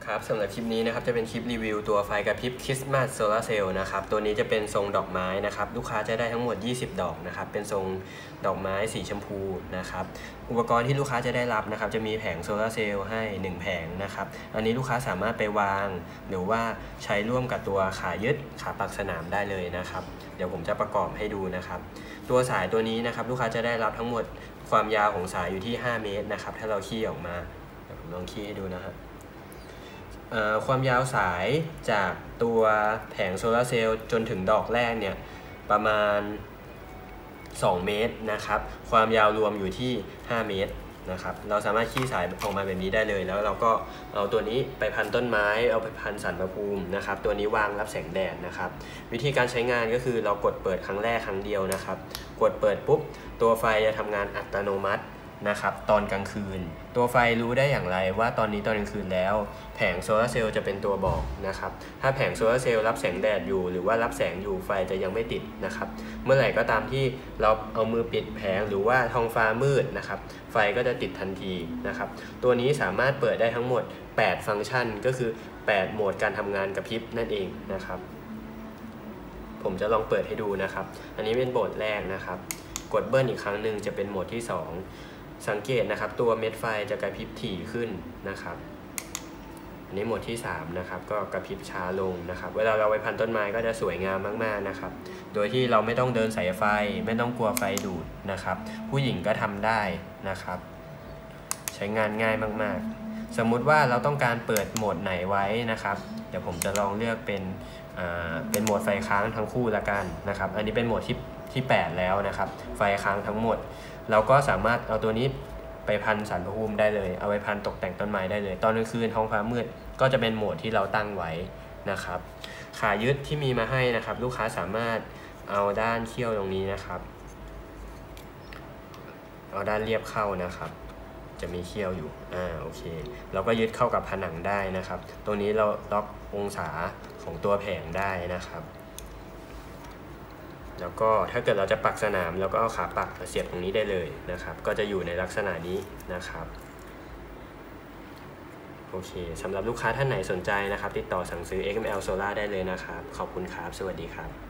ครับสำหรับคลิปนี้นะครับจะเป็นคลิปรีวิวตัวไฟกระพริบคริสต์มาสโซลาร์เซลล์นะครับตัวนี้จะเป็นทรงดอกไม้นะครับลูกค้าจะได้ทั้งหมด20ดอกนะครับเป็นทรงดอกไม้สีชมพูนะครับอุปกรณ์ที่ลูกค้าจะได้รับนะครับจะมีแผงโซลาร์เซลล์ให้1แผงนะครับอันนี้ลูกค้าสามารถไปวางหรือว่าใช้ร่วมกับตัวขายึดขาปักสนามได้เลยนะครับเดี๋ยวผมจะประกอบให้ดูนะครับตัวสายตัวนี้นะครับลูกค้าจะได้รับทั้งหมดความยาวของสายอยู่ที่5เมตรนะครับถ้าเราขี้ออกมาเดี๋ยวผมลองขี้ให้ดูนะครับความยาวสายจากตัวแผงโซลาร์เซลล์จนถึงดอกแรกเนี่ยประมาณ2เมตรนะครับความยาวรวมอยู่ที่5เมตรนะครับเราสามารถขี้สายออกมาแบบนี้ได้เลยแล้วเราก็เอาตัวนี้ไปพันต้นไม้เอาไปพันสารพระภูมินะครับตัวนี้วางรับแสงแดดนะครับวิธีการใช้งานก็คือเรากดเปิดครั้งแรกครั้งเดียวนะครับกดเปิดปุ๊บตัวไฟจะทำงานอัตโนมัตินะครับตอนกลางคืนตัวไฟรู้ได้อย่างไรว่าตอนนี้ตอนกลางคืนแล้วแผงโซลาร์เซลล์จะเป็นตัวบอกนะครับถ้าแผงโซลาร์เซลล์รับแสงแดดอยู่หรือว่ารับแสงอยู่ไฟจะยังไม่ติดนะครับเมื่อไหร่ก็ตามที่เราเอามือปิดแผงหรือว่าท้องฟ้ามืดนะครับไฟก็จะติดทันทีนะครับตัวนี้สามารถเปิดได้ทั้งหมด8ฟังก์ชันก็คือ8โหมดการทำงานกระพริบนั่นเองนะครับผมจะลองเปิดให้ดูนะครับอันนี้เป็นโหมดแรกนะครับกดเบิ้ลอีกครั้งหนึ่งจะเป็นโหมดที่2สังเกตนะครับตัวเม็ดไฟจะกระพริบถี่ขึ้นนะครับอันนี้โหมดที่3นะครับก็กระพริบช้าลงนะครับเวลาเราไปพันต้นไม้ก็จะสวยงามมากๆนะครับโดยที่เราไม่ต้องเดินสายไฟไม่ต้องกลัวไฟดูดนะครับผู้หญิงก็ทำได้นะครับใช้งานง่ายมากๆสมมุติว่าเราต้องการเปิดโหมดไหนไว้นะครับเดี๋ยวผมจะลองเลือกเป็นโหมดไฟค้างทั้งคู่ละกันนะครับอันนี้เป็นโหมดที่8แล้วนะครับไฟค้างทั้งหมดเราก็สามารถเอาตัวนี้ไปพันสารพระภูมิได้เลยเอาไปพันตกแต่งต้นไม้ได้เลยตอนกลางคืนท้องฟ้ามืดก็จะเป็นโหมดที่เราตั้งไว้นะครับขายึดที่มีมาให้นะครับลูกค้าสามารถเอาด้านเขี้ยวตรงนี้นะครับเอาด้านเรียบเข้านะครับจะมีเขี้ยวอยู่โอเคเราก็ยึดเข้ากับผนังได้นะครับตรงนี้เราล็อกองศาของตัวแผงได้นะครับแล้วก็ถ้าเกิดเราจะปักสนามเราก็เอาขาปักมาเสียบตรงนี้ได้เลยนะครับก็จะอยู่ในลักษณะนี้นะครับโอเคสำหรับลูกค้าท่านไหนสนใจนะครับติดต่อสั่งซื้อ XML Solar ได้เลยนะครับขอบคุณครับสวัสดีครับ